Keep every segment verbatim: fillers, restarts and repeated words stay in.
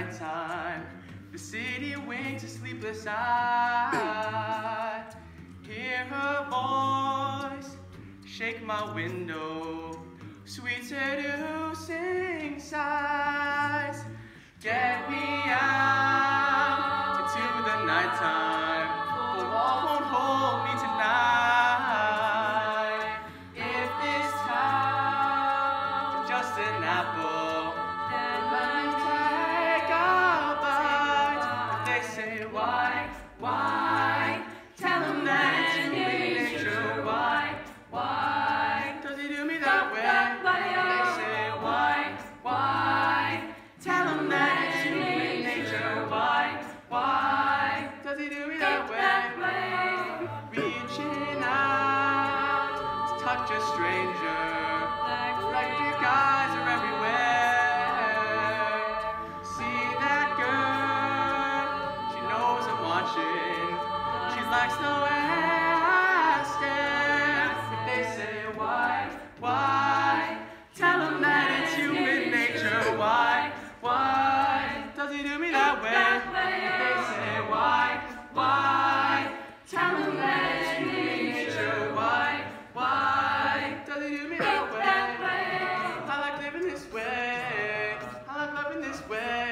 nighttime, the city winks a sleepless eye. Hear her voice shake my window, sweet seducing sighs. Get me out into the nighttime, the wall won't hold me tonight. If this town is just an apple, then let me take a bite. They say, why, why? Tell them that it's human nature. Why, why? Does he do me that way? They say, why, why? Tell them that it's human nature. Why, why? Does he do me that way? Reaching out to touch a stranger, electric eyes are everywhere. See that girl, she knows I'm watching. She likes the way I stare. They say, why, why? Tell them that it's human nature. Why, why? Does he do me that way? They say, why, why? Tell them that it's human nature. Why, why? Does he do me that way? I like living this way. I like loving this way.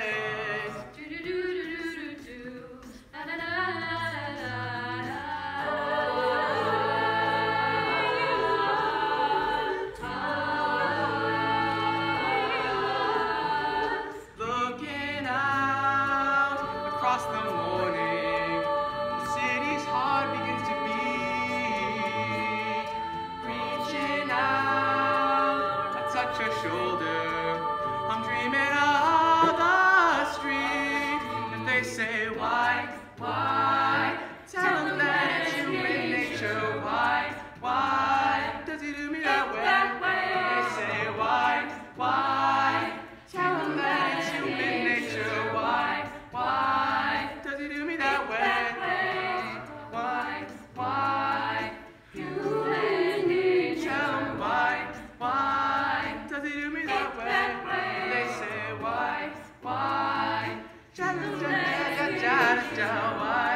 Looking out across the morning, the city's heart begins to beat. Reaching out, I touch her shoulder. I'm dreaming of the street, and they say, why, why? Tell them that it's human nature. Why, why? Does he do me that way? They say, why, why? Tell them that it's human nature. Why, why? Does he do me that way? Why, why? Human nature. Tell them why, why? Does he do me that way? They say, why, why? Ja, ja, ja, ja, ja, ja, why?